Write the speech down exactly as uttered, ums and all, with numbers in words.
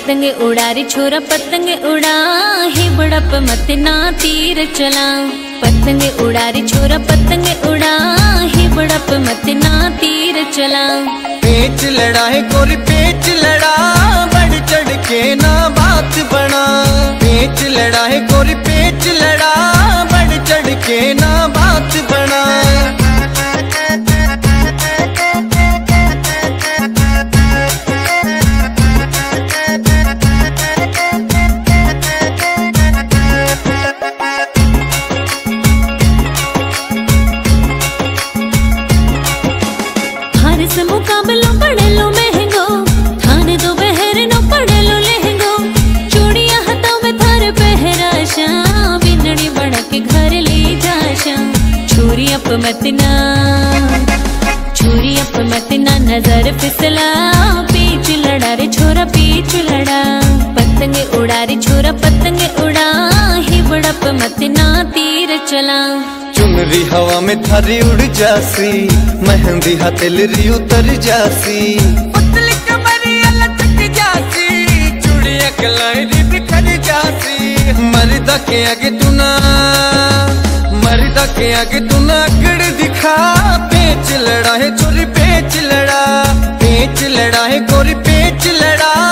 पतंगे उड़ा रे छोरा पतंगे उड़ा, ही बड़प मत ना तीर चला। पतंगे उड़ा रे छोरा पतंगे उड़ा, ही बड़प मत ना तीर चला। पेच लड़ा है गोरी पेच लड़ा, बढ़ चढ़ के ना बात बना। पेच लड़ा है गोरी पेच लड़ा, बढ़ चढ़ के ना बात बना। से मुकाबलो पड़ेलो महंगो, थाने दो बहर नो पड़ेलो लहंगो। चूड़िया हाथों में थार पहराशा, बिनड़ी बना के घर ले जाशा। छुरी अप मत ना, छुरी अप मत ना नजर फिसला। पीछ लड़ा रे छोरा पीछ लड़ा, पतंगे उड़ा रे छोरा पतंगे उड़ा, ही बड़प मत ना तीर चला। चुनरी हवा में थारी उड़ जासी, मेहंदी हथेली उतर जासी। पतली कमरिया लचक जासी, चूड़िया कलाई बिखर जासी। मर्दा के आगे तू ना, मर्दा के आगे तू ना अकड़ दिखा। पेच लड़ा है छोरी पेच लड़ा, पेच लड़ा है गोरी पेच लड़ा।